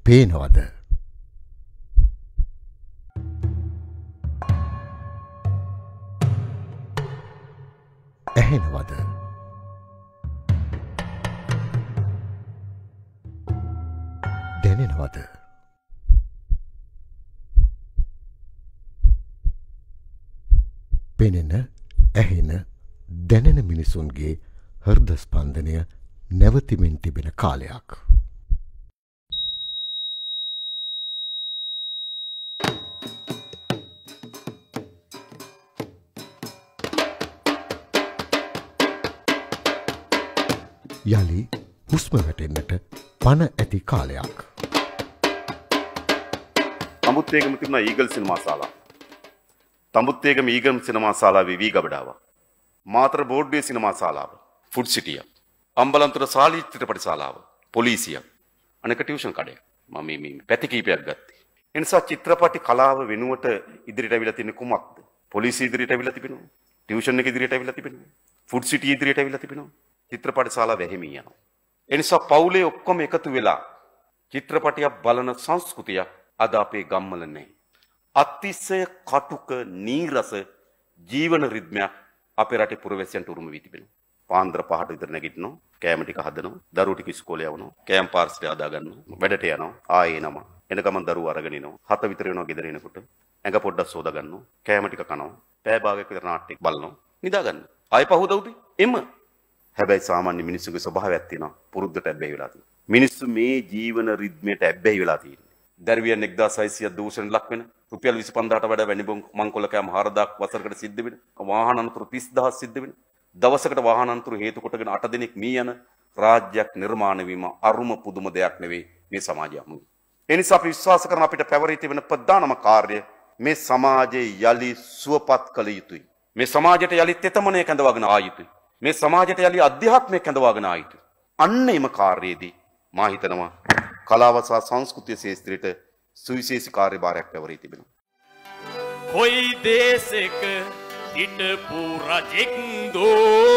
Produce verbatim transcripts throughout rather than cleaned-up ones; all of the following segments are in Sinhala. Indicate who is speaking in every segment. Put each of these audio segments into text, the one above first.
Speaker 1: පේනවද? ඇහෙනවද? දැනෙනවද? පෙනෙන, ඇහෙන, දැනෙන මිනිසුන්ගේ හෘද ස්පන්දනය නැවතිමින් තිබෙන කාලයක්. යලි හුස්ම වැටෙන්නට පණ ඇති කාලයක්.
Speaker 2: තඹුත්තේගම තිබුණා ඊගල් සිනමා ශාලාව. තඹුත්තේගම ඊගල් සිනමා ශාලාවේ වී ගබඩාව. මාතර බෝඩ්වේ සිනමා ශාලාව. ෆුඩ් සිටිය. අම්බලන්තර සාලි චිත්‍රපට ශාලාව. පොලිසිය. අනක ටියුෂන් කඩේ. මම මේ මේ පැති කීපයක් ගත්තේ. ඒ නිසා චිත්‍රපටි කලාව වෙනුවට ඉදිරියට අවිලා තියෙන කුමක්ද? පොලිසිය ඉදිරියට අවිලා තිබෙනවා. ටියුෂන් එක ඉදිරියට අවිලා තිබෙනවා. ෆුඩ් සිටිය ඉදිරියට අවිලා තිබෙනවා. චිත්‍රපට ශාලාව වැහිමී යනවා. ඒ නිසා පවුලේ ඔක්කොම එකතු වෙලා චිත්‍රපටියක් බලන සංස්කෘතියක් අද අපේ ගම්වල නැහැ. අතිශය කටුක නීරස ජීවන රිද්මයක් අපේ රටේ පුරවැසියන්ට උරුම වී තිබෙනවා. පාන්දර පහට විතර නැගිටිනවා, කෑම ටික හදනවා, දරුවෝ ටික ඉස්කෝලේ යවනවා, කෑම පාර්සල් හදා ගන්නවා, වැඩට යනවා, ආයේ එනවා. එන ගමන් දරුවෝ අරගෙන එනවා. හත විතර වෙනවා ගෙදර එනකොට. ඇඟ පොඩ්ඩක් සෝදා ගන්නවා, කෑම ටික කනවා, පෑ භාගයක් විතර නාට්‍යයක් බලනවා, නිදා ගන්නවා. ආයේ පහුවද උදේ එම. හැබැයි සාමාන්‍ය මිනිස්සුගේ ස්වභාවයක් තියෙනවා, පුරුද්දට ඇබ්බැහි වෙලා තියෙනවා. මිනිස්සු මේ ජීවන රිද්මයට ඇබ්බැහි වෙලා තියෙනවා. දරුවියන් එක්දාස් හයසිය දූෂණ ලක් වෙන, රුපියල් විසි පන්දාහට වඩා වැඩි මංකොල්ල කෑම හාරදාක් වසරකට සිද්ධ වෙන, වාහන අනතුරු තිස් දහස් සිද්ධ වෙන, දවසකට වාහන අනතුරු හේතු කොටගෙන අට දිනක් මී යන රාජ්‍යයක් නිර්මාණය වීම අරුම පුදුම දෙයක් නෙවෙයි මේ සමාජය අමුයි. ඒ නිසා අපි විශ්වාස කරන අපිට පැවරී තිබෙන ප්‍රධානම කාර්යය මේ සමාජයේ යලි සුවපත් කළ යුතුයි. මේ සමාජයට යලි තෙතමනය කැඳවාගෙන ආ යුතුයි. මේ සමාජයට යලි අධ්‍යාත්මය කැඳවාගෙන ආ යුතුයි. අන්න එම කාර්යයේදී මා හිතනවා කලාව සහ සංස්කෘතිය ශාස්ත්‍රයට සුවිශේෂී කාර්යභාරයක් පැවරී තිබෙනවා.
Speaker 3: කොයි දේශයක හිටපු රජෙක්දෝ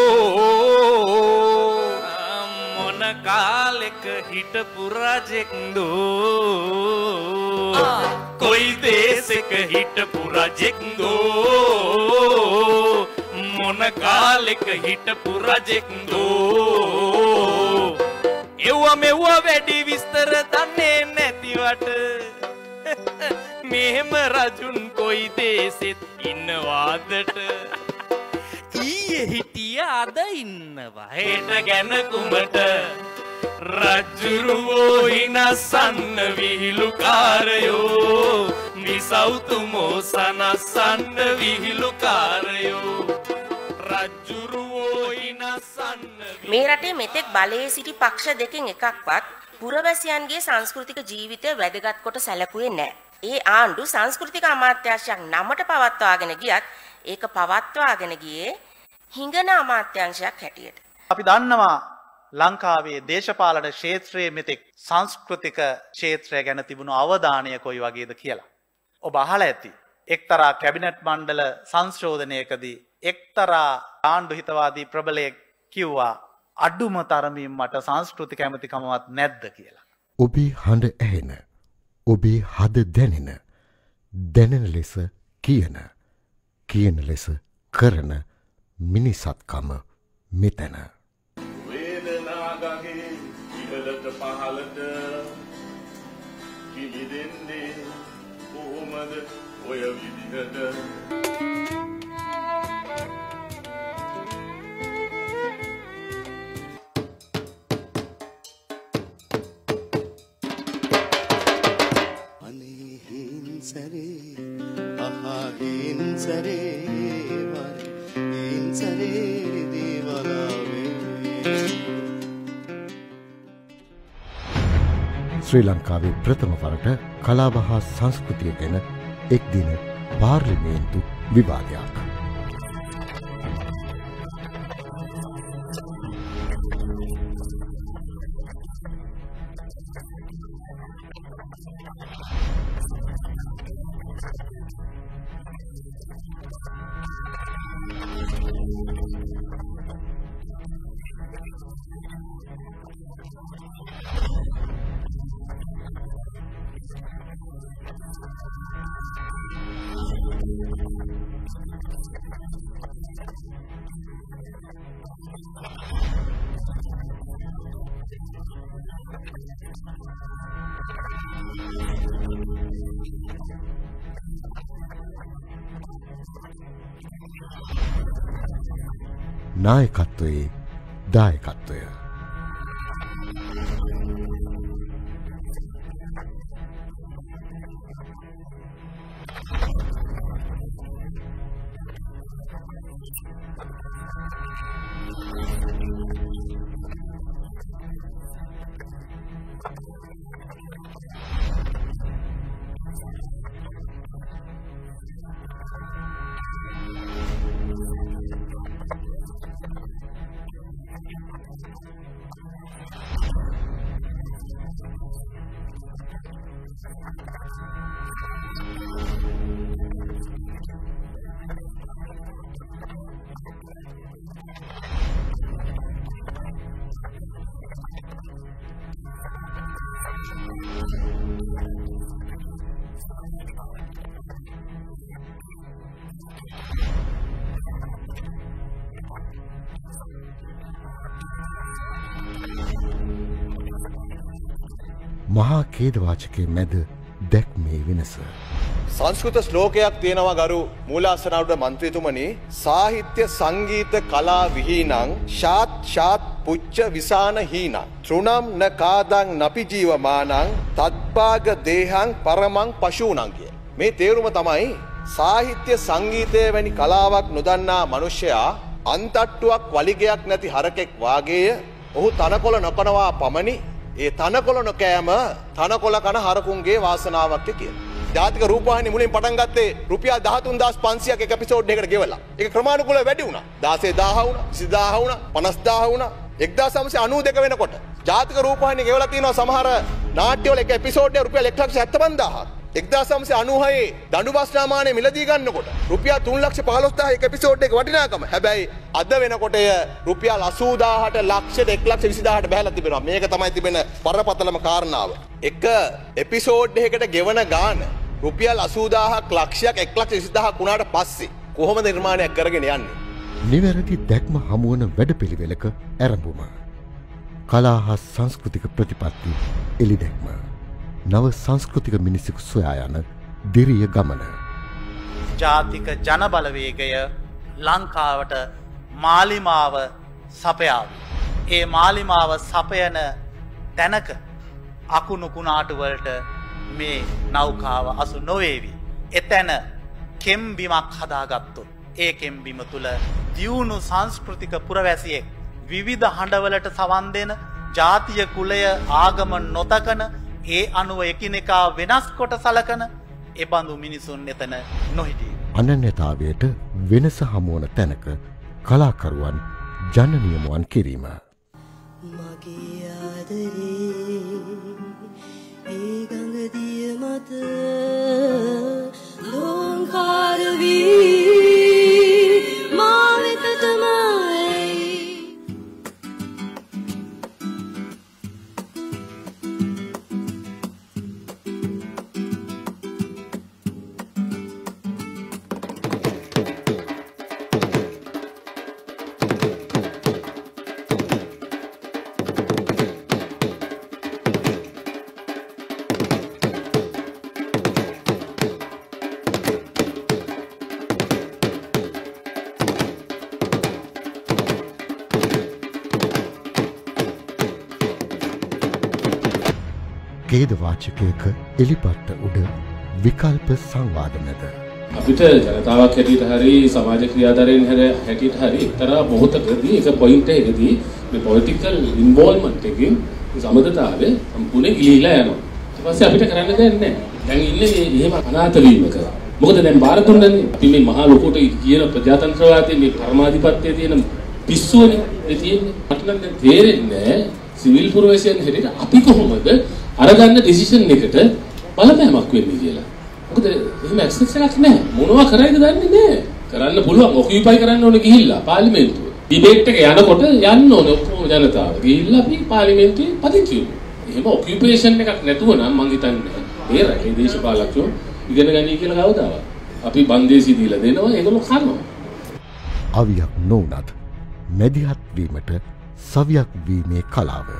Speaker 3: මොන කාලෙක හිටපු රජෙක්දෝ කොයි දේශයක හිටපු රජෙක්දෝ මොන කාලෙක හිටපු රජෙක්දෝ එව්වා මෙව්වා වැඩි විස්තර දන්නේ නැතිවට මෙහෙම රජුන් කොයි දේශෙත් ඉන්නවාදට ඊයේ හිටිය අද ඉන්නවා හෙට ගැන කුමට රජුරුවෝ ඉනසන්න විහිළුකාරයෝ මිසවුතුමෝ සනසන්න විහිළුකාරයෝ රජුරුවෝ ඉනසන්න.
Speaker 4: මේ රටේ මෙතෙක් බලයේ සිටි පක්ෂ දෙකෙන් එකක්වත් පුරවැසියන්ගේ සංස්කෘතික ජීවිතය වැදගත් කොට සැලකුවේ නැහැ. ඒ ආණ්ඩු සංස්කෘතික අමාත්‍යාංශයක් නමට පවත්වාගෙන ගියත් ඒක පවත්වාගෙන ගියේ හිඟන අමාත්‍යාංශයක් හැටියට.
Speaker 5: අපි දන්නවා ලංකාවේ දේශපාලන ක්ෂේත්‍රයේ මෙතෙක් සංස්කෘතික ක්ෂේත්‍රය ගැන තිබුණු අවධානය කොයි වගේද කියලා. ඔබ අහලා ඇති. එක්තරා කැබිනට් මණ්ඩල සංශෝධනයකදී එක්තරා ආණ්ඩු හිතවාදී ප්‍රබලයෙක් කිව්වා අඩුම තරමින් මට සංස්කෘතික ඇමතිකමවත් නැද්ද කියලා.
Speaker 1: ඔබේ හඬ ඇහෙන, ඔබේ හද දැනෙන, දැනෙන ලෙස කියන, කියන ලෙස කරන මිනිසත්කම මෙතන.
Speaker 6: වේදනාගගේ ඉහළට පහළට කිලිදෙන්නේ කොහොමද ඔය විදිහට
Speaker 7: සරේ අහා හින් සරේ වර හින් සරේ දේවලාවේ
Speaker 1: ශ්‍රී ලංකාවේ ප්‍රථම වරට කලාව හා සංස්කෘතිය ගැන එක් දින පාර්ලිමේන්තු විවාදයක්. නායකත්වයේ දායකත්වය මහා ඛේදවාචකයේ මැද දැක්මේ වෙනස
Speaker 7: සංස්කෘත ශ්ලෝකයක් තියෙනවා ගරු මූලාසනාරුඩ මන්ත්‍රීතුමනි සාහිත්‍ය සංගීත කලා විහීනං ශාත් ශාත් පුච්ච විසාන හීනං තෘණම් න කාදං නපි ජීවමානං තත්පාග දේහං පරමං පශූනං කිය. මේ තේරුම තමයි සාහිත්‍ය සංගීතය වැනි කලාවක් නොදන්නා මනුෂ්‍යයා අන්තට්ටුවක් වලිගයක් නැති හරකෙක් වාගේය. ඔහු තනකොළ නොකනවා පමණි ඒ තනකොළ නොකෑම තනකොළ කන හරකුන්ගේ වාසනාවක් කියලා. ජාතික රූපවාහිනිය මුලින් පටන් ගත්තේ රුපියල් දහතුන් හදාස් පන්සියයක් එක එපිසෝඩ් එකකට ගෙවලා. ඒක ක්‍රමානුකූලව වැඩි වුණා. දාසය දාහ වුණා, විසි දාහ වුණා, පනස් දාහ වුණා. එක්දාස් නවසිය අනූ දෙක වෙනකොට ජාතික රූපවාහිනිය ගෙවලා තියෙනවා සමහර නාට්‍යවල එක එපිසෝඩ් එක රුපියල් එක ලක්ෂ හැත්තෑපන්දාහක්. එක්දාස් නවසිය අනූහයේ දඬු බස්නාමානය මිලදී ගන්නකොට රුපියල් තුන් ලක්ෂ පහළොස්දාහක එක එපිසෝඩ් එක වටිනාකම. හැබැයි අද වෙනකොට එය රුපියල් අසූදාහට ලක්ෂයට එක ලක්ෂ විසිදාහට බහැලා තිබෙනවා. මේක තමයි තිබෙන බරපතලම කාරණාව. එක එපිසෝඩ් එකකට ගෙවන ගාන රුපියල් අසූදාහක් ලක්ෂයක් එක ලක්ෂ විසිදාහක් වුණාට පස්සේ කොහොමද නිර්මාණයක් කරගෙන යන්නේ?
Speaker 1: නිවැරදි දැක්ම හමුවන වැඩපිළිවෙලක ආරම්භුම කලා හා සංස්කෘතික ප්‍රතිපත්ති එළි දැක්ම නව සංස්කෘතික මිනිසෙකු සොයා යන දිරිය ගමන
Speaker 5: ජාතික ජන බලවේගය ලංකාවට මාලිමාව සපයාවි. ඒ මාලිමාව සපයන තැනක අකුණු කුණාටු වලට මේ නෞකාව අසු නොවේවි. එතැන කෙම්බිමක් හදාගත්තොත් ඒ කෙම්බිම තුල දියුණු සංස්කෘතික පුරවැසියෙක් විවිධ හඬවලට සවන් දෙන ජාතිය කුලය ආගම නොතකන ඒ අනුව එකිනෙකා වෙනස් කොට සලකන ඒ බඳු මිනිසුන් එතන නොහිටියේ.
Speaker 1: අනන්‍යතාවයට වෙනස හමුවන තැනක කලාකරුවන් ජනනියමුවන් කිරීම.
Speaker 8: මගේ ආදරේ ඒ ගඟ දිය මත ලෝංකාර වී මා වෙත තමයි
Speaker 1: ඛේදවාචකයක එලිපට්ට උඩ විකල්ප සංවාද මැද
Speaker 9: අපිට ජනතාවක් හැටියට හරි සමාජ ක්‍රියාදාරයෙන් හැටියට හරි එක්තරා මොහොතකදී එක පොයින්ට් එකකදී මේ පොලිටිකල් ඉන්වෝල්ව්මන්ට් එකකින් සමගතාවය සම්පූර්ණ ගිලිහිලා යනවා. ඊට පස්සේ අපිට කරන්න දෙයක් නැහැ. දැන් ඉන්නේ මේ එහෙම අනාථ වීමක. මොකද දැන් බාර දුන්නනේ අපි මේ මහා ලොකුට කියන ප්‍රජාතන්ත්‍රවාදයේ මේ පරමාධිපත්‍යයේ තියෙන පිස්සුවනේ ඒ තියෙන්නේ. මට නම් දැන් තේරෙන්නේ සිවිල් පුරවැසියන් හැටියට අපි කොහොමද අරගන්න ඩිසිෂන් එකට බලපෑමක් වෙන්නේ කියලා. මොකද එහෙම ඇක්සස් එකක් නැහැ. මොනවා කරයිද දන්නේ නැහැ. කරන්න පුළුවන් ඔකියුපයි කරන්න ඕනේ ගිහිල්ලා පාර්ලිමේන්තුව. ඩිබේට් එක යනකොට යන්න ඕනේ ඔක්කොම ජනතාව. ගිහිල්ලා අපි පාර්ලිමේන්තුවේ පදිංචි වෙමු. එහෙම ඔකියුපේෂන් එකක් නැතුව නම් මං හිතන්නේ ඒ රටේ දේශපාලකයෝ ඉගෙන ගනී කියලා කවදාවත්. අපි බන්දේසි දීලා දෙනවා ඒගොල්ලෝ කනවා.
Speaker 1: අවියක් නොවුනත් මැදිහත් වීමට සවියක් වීමේ කලාව.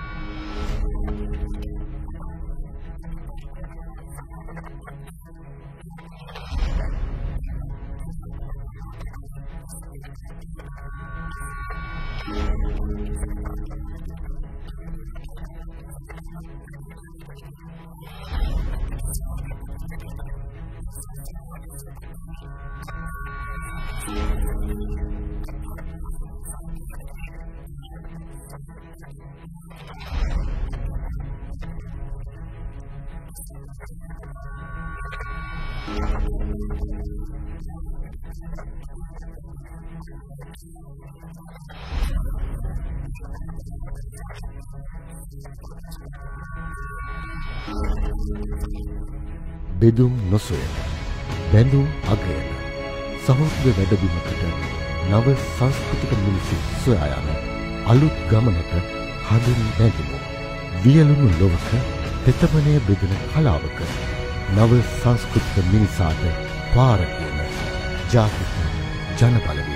Speaker 1: බෙදුම් නොසොයන බැඳුම් අගයන සහෝදර වැඩබිමකට නව සංස්කෘතික මිනිසු සොයා යන අලුත් ගමනට හදින් බැඳෙමු. වියලුණු ලොවක තෙතමනය බෙදෙන කලාවක නව සංස්කෘතික මිනිසාට පාර කියන ජාතික ජනබලවේගය.